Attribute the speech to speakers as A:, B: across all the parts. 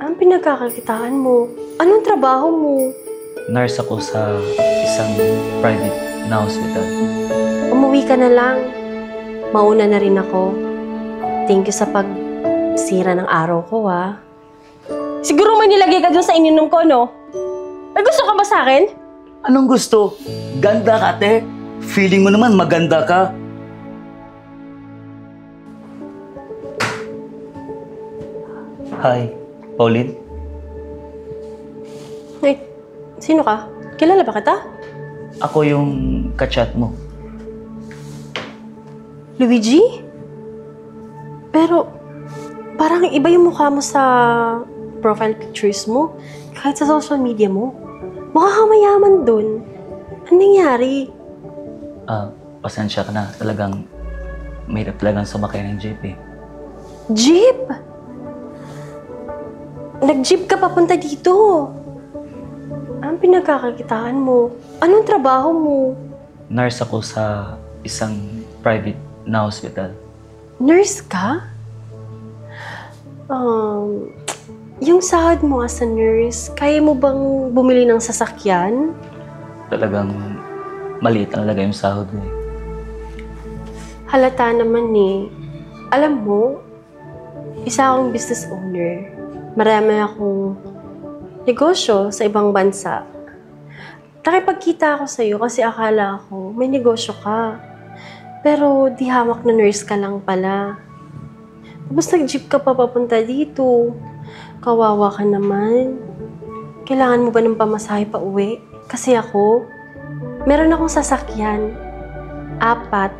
A: Ang pinagkakakitaan mo? Anong trabaho mo?
B: Nurse ako sa isang private na hospital.
A: Umuwi ka na lang. Mauna na rin ako. Thank you sa pagsira ng araw ko, ha? Siguro may nilagay ka dun sa ininom ko, no? May gusto ka ba sa akin?
B: Anong gusto? Ganda ka, te. Feeling mo naman maganda ka. Hi, Pauline.
A: Wait, sino ka? Kilala ba kita?
B: Ako yung kachat mo.
A: Luigi? Pero, parang iba yung mukha mo sa profile pictures mo. Kahit sa social media mo. Mukha kang mayaman dun. Anong nangyari?
B: Pasensya ka na. Talagang mahirap talagang sumakay ng jeep eh.
A: Jeep? Nag-jeep ka papunta dito. Ang pinagkakakitaan mo? Anong trabaho mo?
B: Nurse ako sa isang private na hospital.
A: Nurse ka? Yung sahod mo as a nurse, kaya mo bang bumili ng sasakyan?
B: Talagang maliit ang talaga yung sahod mo eh.
A: Halata naman eh. Alam mo, isa akong business owner. Marami akong negosyo sa ibang bansa. Nakipagkita ako sa'yo kasi akala ko may negosyo ka. Pero di hawak na nurse ka lang pala. Tapos nag-jeep ka pa papunta dito. Kawawa ka naman. Kailangan mo ba ng pamasahe pa uwi? Kasi ako, meron akong sasakyan. 4.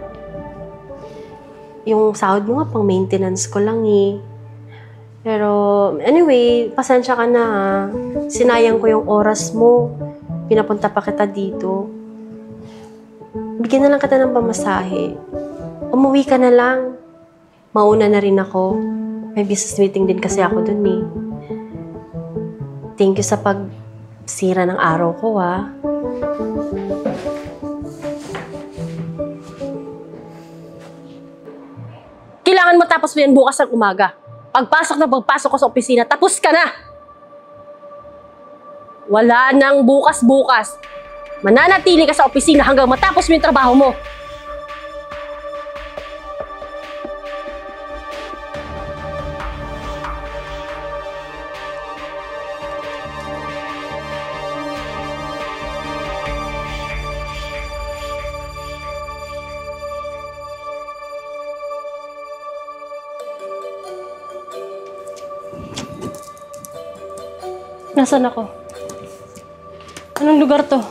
A: Yung sahod mo nga pang maintenance ko lang eh. Pero anyway, pasensya ka na ha. Sinayang ko yung oras mo. Pinapunta pa kita dito. Bigyan na lang kita ng pamasahe. Umuwi ka na lang. Mauna na rin ako. May business meeting din kasi ako dun eh. Thank you sa pagsira ng araw ko, ha. Kailangan mo tapos mo yan bukas ng umaga. Pagpasok ko sa opisina, tapos ka na! Wala nang bukas-bukas. Mananatili ka sa opisina hanggang matapos mo yung trabaho mo. Nasaan ako? Anong lugar to?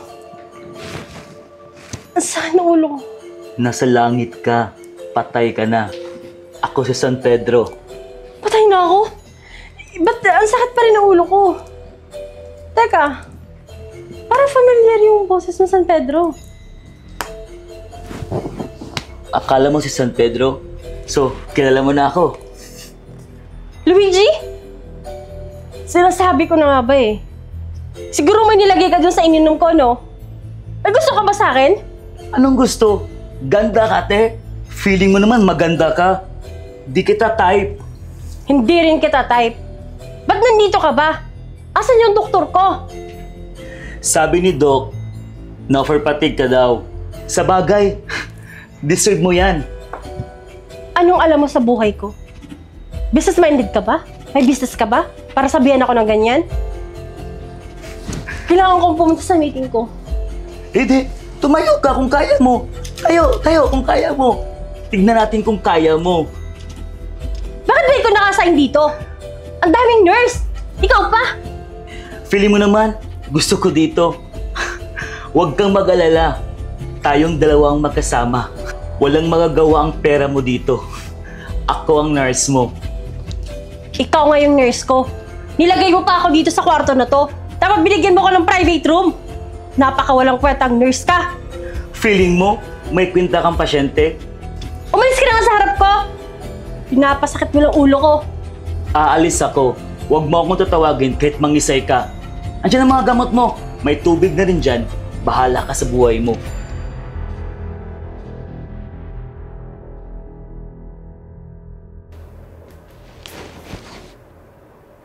A: Saan ang ulo ko?
B: Nasa langit ka. Patay ka na. Ako si San Pedro.
A: Patay na ako? Ba't ang sakit pa rin ang ulo ko? Teka, parang familiar yung boses ng San Pedro.
B: Akala mo si San Pedro? So, kilala mo na ako.
A: Luigi? Sinasabi ko na nga ba eh. Siguro may nilagay ka dun sa ininom ko, no? May gusto ka ba sa akin?
B: Anong gusto? Ganda ka, te. Feeling mo naman maganda ka. Di kita type.
A: Hindi rin kita type. Ba't nandito ka ba? Asan yung doktor ko?
B: Sabi ni Doc, na-offer patig ka daw. Sa bagay, deserve mo yan.
A: Anong alam mo sa buhay ko? Business-minded ka ba? May business ka ba? Para sabihan ako ng ganyan? Kailangan kong pumunta sa meeting ko.
B: Hindi, tumayo ka kung kaya mo. Tayo kung kaya mo. Tignan natin kung kaya mo.
A: Bakit ba ikaw nakasign dito? Ang daming nurse! Ikaw pa!
B: Feeling mo naman, gusto ko dito. Huwag kang mag-alala. Tayong dalawang magkasama. Walang magagawa ang pera mo dito. Ako ang nurse mo.
A: Ikaw nga yung nurse ko. Nilagay mo pa ako dito sa kwarto na to. Tapos binigyan mo ko ng private room. Napakawalang kwentang nurse ka.
B: Feeling mo, may kwenta kang pasyente?
A: Umalis ka na nga sa harap ko. Pinapasakit mo lang ulo ko.
B: Aalis ako. Huwag mo akong tatawagin kahit mangisay ka. Andiyan ang mga gamot mo. May tubig na rin dyan. Bahala ka sa buhay mo.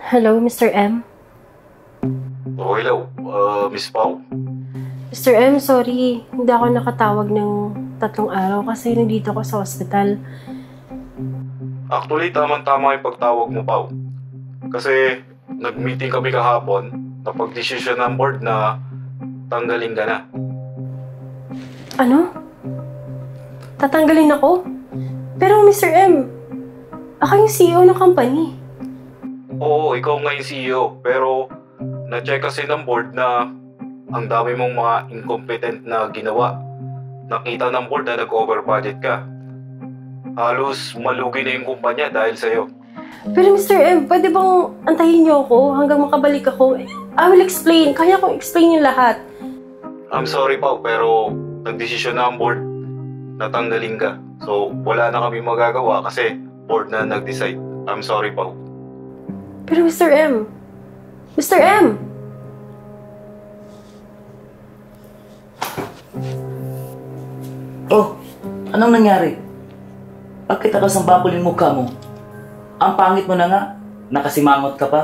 A: Hello, Mr. M?
C: Oh, hello. Miss Pao?
A: Mr. M, sorry. Hindi ako nakatawag ng 3 araw kasi nandito ako sa hospital.
C: Actually, tama-tama yung pagtawag mo, Pao. Kasi nag-meeting kami kahapon, napag-desisyon ng board na tanggalin ka na.
A: Ano? Tatanggalin ako? Pero Mr. M, ako yung CEO ng company.
C: Oo, ikaw nga yung CEO, pero na-check kasi ng board na ang dami mong mga incompetent na ginawa. Nakita ng board na nag-over budget ka. Halos malugi na yung kumpanya dahil sa'yo.
A: Pero Mr. M, pwede bang antayin niyo ako hanggang makabalik ako? I will explain. Kaya kong explain yung lahat.
C: I'm sorry, Pao, pero nagdesisyon na ang board na tanggalin ka. So, wala na kami magagawa kasi board na nag-decide. I'm sorry, Pao.
A: Pero Mr. M! Mr. M!
B: Oh, anong nangyari? Bakit nakasambakol yung mukha mo? Ang pangit mo na nga. Nakasimangot ka pa.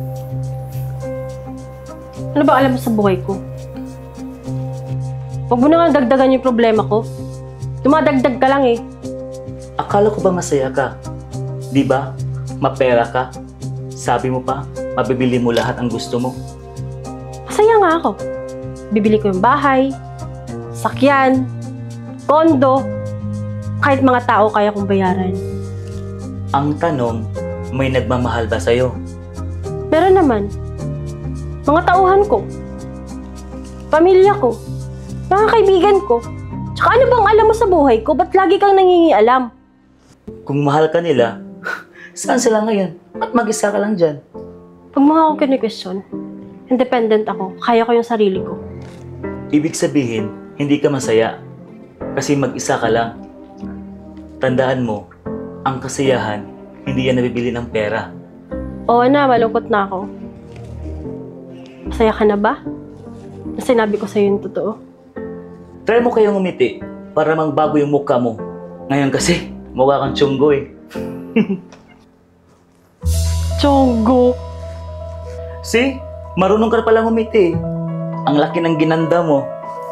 A: Ano ba alam mo sa buhay ko? Huwag mo na nga dagdagan yung problema ko. Dumadagdag ka lang eh.
B: Akala ko ba masaya ka? Di ba? Mapera ka. Sabi mo pa, mabibili mo lahat ang gusto mo.
A: Masaya nga ako. Bibili ko yung bahay, sakyan, kondo, kahit mga tao kaya kong bayaran.
B: Ang tanong, may nagmamahal ba sa'yo?
A: Meron naman. Mga tauhan ko. Pamilya ko. Mga kaibigan ko. Tsaka ano bang alam mo sa buhay ko? Ba't lagi kang nangingialam?
B: Kung mahal ka nila, saan sila ngayon? At mag-isa ka lang dyan?
A: Pag mga akong kini-question, independent ako. Kaya ko yung sarili ko.
B: Ibig sabihin, hindi ka masaya. Kasi mag-isa ka lang. Tandaan mo, ang kasiyahan, hindi yan nabibili ng pera.
A: Oo na, malungkot na ako. Masaya ka na ba? Sinabi ko sa'yo yung totoo.
B: Try mo kayong umiti para magbago yung mukha mo. Ngayon kasi, mukha kang tiyonggo eh.
A: Tiyonggo!
B: See? Marunong ka palang umiti. Ang laki ng ginanda mo.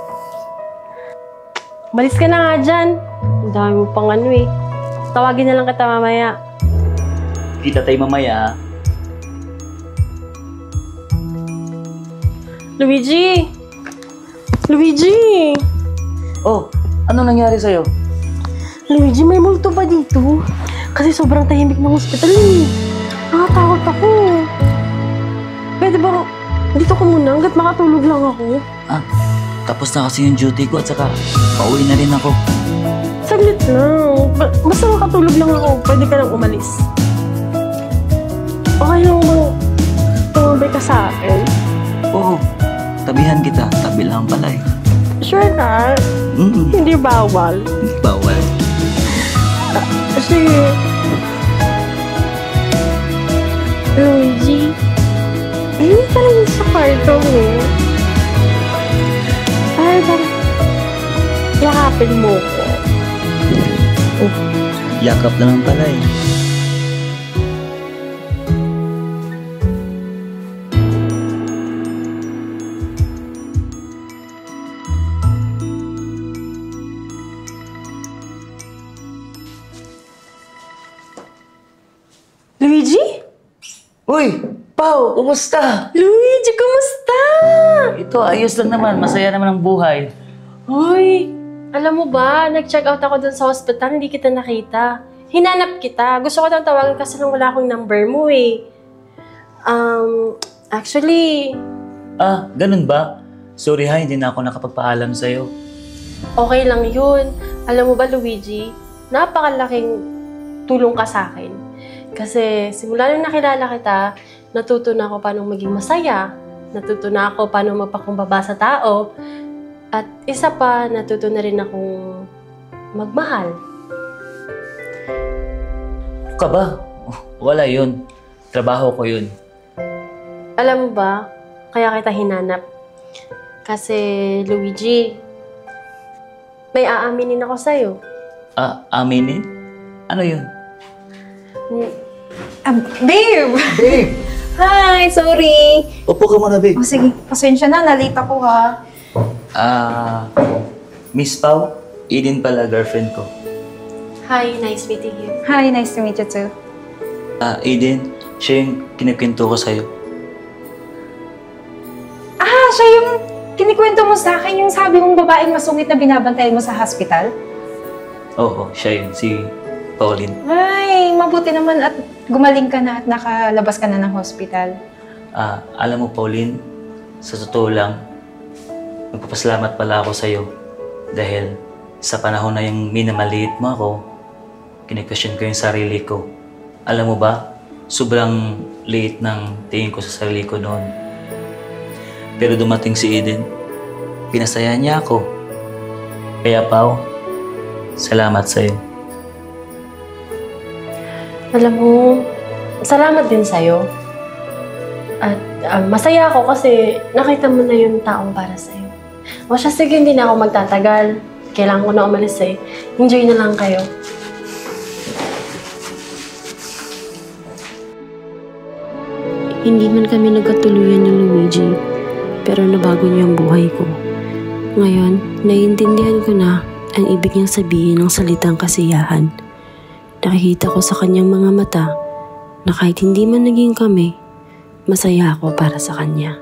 A: Balis ka na nga dyan. Ang dami mo pang ano eh. Tawagin na lang kita mamaya.
B: Kita tayo mamaya ha.
A: Luigi! Luigi!
B: Oh, anong nangyari sa'yo?
A: Luigi, may multo ba dito? Kasi sobrang tahimik ng hospital eh. Nakatakot ako. Pwede ba dito ko muna hanggat makatulog lang ako?
B: Tapos na kasi yung duty ko at saka pauwi na rin ako.
A: Saglit lang. Basta makatulog lang ako. Pwede ka lang umalis. Okay lang bang tumabay ka sa akin?
B: Oo, tabihan kita. Tabi lang pala eh.
A: Sure ka? Hindi bawal.
B: Hindi bawal.
A: Sige. Luigi, hindi ka lang sa kwarto mo. Ay, bang yakapin mo ko.
B: Oh, yakap na lang pala eh.
A: Luigi?
B: Uy, Pao, kumusta?
A: Luigi, kumusta?
B: Ito, ayos lang naman. Masaya naman ang buhay.
A: Hoy, alam mo ba, nag-check out ako dun sa hospital, hindi kita nakita. Hinanap kita. Gusto ko nang tawagan kasi nang wala akong number mo eh. Actually,
B: Ganun ba? Sorry ha, hindi na ako nakapagpaalam sa'yo.
A: okay lang yun. Alam mo ba, Luigi, napakalaking tulong ka sa akin. Kasi simula nung nakilala kita, natuto na ako paano maging masaya, natuto na ako paano magpakumbaba sa tao, at isa pa, natuto na rin akong magmahal.
B: Ka ba? Wala yun. Trabaho ko yun.
A: Alam mo ba, kaya kita hinanap. Kasi, Luigi, may aaminin ako sa'yo.
B: Aminin? Ano yun?
A: Babe!
B: Babe!
D: Hi! Sorry!
B: Opo ka muna, babe.
D: O sige, pasensya na. Nalate ako ha.
B: Miss Pau, Eden pala, girlfriend ko.
A: Hi, nice meeting you.
D: Hi, nice to meet you too.
B: Eden, siya yung kinikwento ko sa'yo.
D: Siya yung kinikwento mo sa akin, yung sabi mong babaeng masungit na binabantayan mo sa hospital?
B: Oo, siya yun, si Pauline.
D: Ay, mabuti naman at gumaling ka na at nakalabas ka na ng hospital.
B: Alam mo, Pauline, sa totoo lang, magpapasalamat pala ako sa'yo dahil sa panahon na yung minamaliit mo ako, kine-question ko yung sarili ko. Alam mo ba, sobrang liit ng tingin ko sa sarili ko noon. Pero dumating si Eden, pinasaya niya ako. Kaya Pao, salamat sa'yo.
A: Alam mo, salamat din sa'yo. At masaya ako kasi nakita mo na yung taong para sa'yo. O siya, sige, hindi na ako magtatagal. Kailangan ko na umalis eh. Enjoy na lang kayo. Hindi man kami nagkatuluyan ng Luigi, pero nabago niya ang buhay ko. Ngayon, naiintindihan ko na ang ibig niyang sabihin ng salitang kasiyahan. Nakikita ko sa kanyang mga mata na kahit hindi man naging kami, masaya ako para sa kanya.